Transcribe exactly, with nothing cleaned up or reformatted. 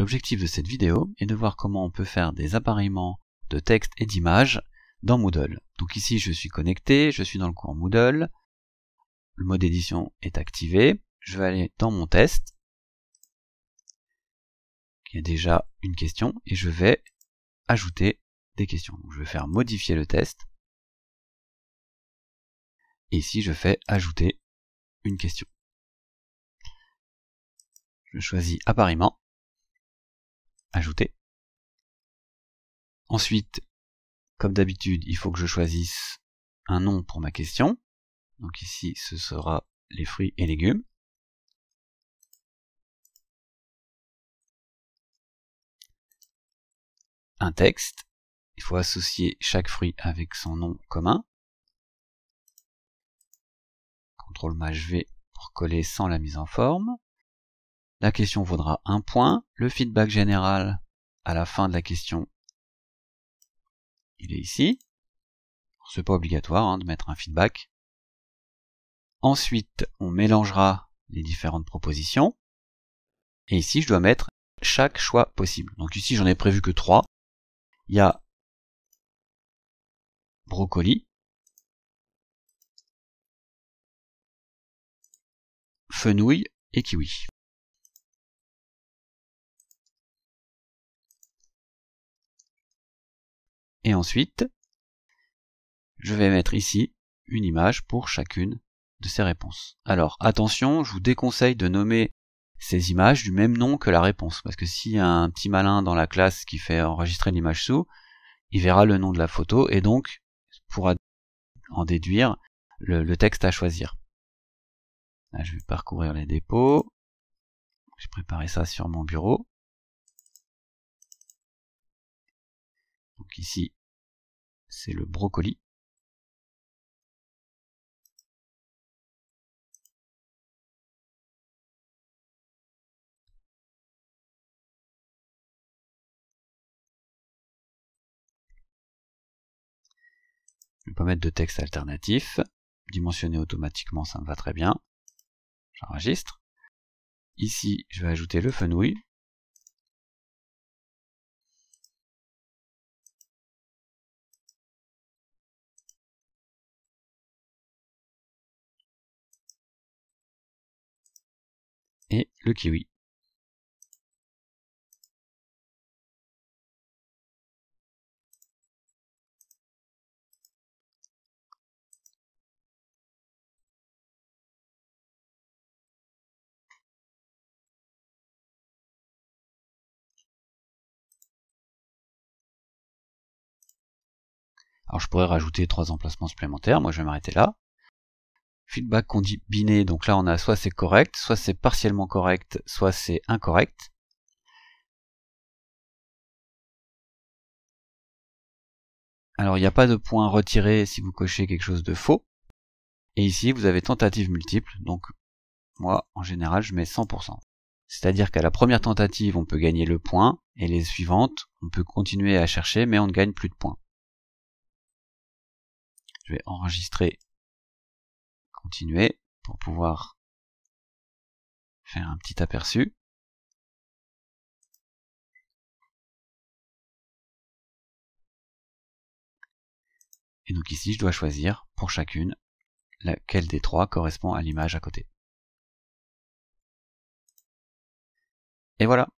l'objectif de cette vidéo est de voir comment on peut faire des appareillements de texte et d'images dans Moodle. Donc ici je suis connecté, je suis dans le cours Moodle, le mode édition est activé, je vais aller dans mon test, il y a déjà une question, et je vais ajouter des questions. Donc je vais faire modifier le test, et ici je fais ajouter une question. Je choisis appareillement, ajouter. Ensuite, comme d'habitude, il faut que je choisisse un nom pour ma question. Donc ici, ce sera les fruits et légumes. Un texte. Il faut associer chaque fruit avec son nom commun. contrôle Maj V pour coller sans la mise en forme. La question vaudra un point. Le feedback général à la fin de la question, il est ici. C'est pas obligatoire hein, de mettre un feedback. Ensuite, on mélangera les différentes propositions. Et ici, je dois mettre chaque choix possible. Donc ici, j'en ai prévu que trois. Il y a brocoli, fenouil et kiwi. Et ensuite, je vais mettre ici une image pour chacune de ces réponses. Alors attention, je vous déconseille de nommer ces images du même nom que la réponse, parce que s'il y a un petit malin dans la classe qui fait enregistrer l'image sous, il verra le nom de la photo et donc pourra en déduire le, le texte à choisir. Là, je vais parcourir les dépôts. J'ai préparé ça sur mon bureau. Donc ici, c'est le brocoli. Je ne vais pas mettre de texte alternatif. Dimensionner automatiquement, ça me va très bien. J'enregistre. Ici, je vais ajouter le fenouil. Et le kiwi. Alors je pourrais rajouter trois emplacements supplémentaires, moi je vais m'arrêter là. Feedback combiné, donc là on a soit c'est correct, soit c'est partiellement correct, soit c'est incorrect. Alors il n'y a pas de point retiré si vous cochez quelque chose de faux. Et ici vous avez tentative multiple, donc moi en général je mets cent pour cent. C'est-à-dire qu'à la première tentative on peut gagner le point, et les suivantes on peut continuer à chercher mais on ne gagne plus de points. Je vais enregistrer, continuer, pour pouvoir faire un petit aperçu. Et donc ici, je dois choisir pour chacune laquelle des trois correspond à l'image à côté. Et voilà.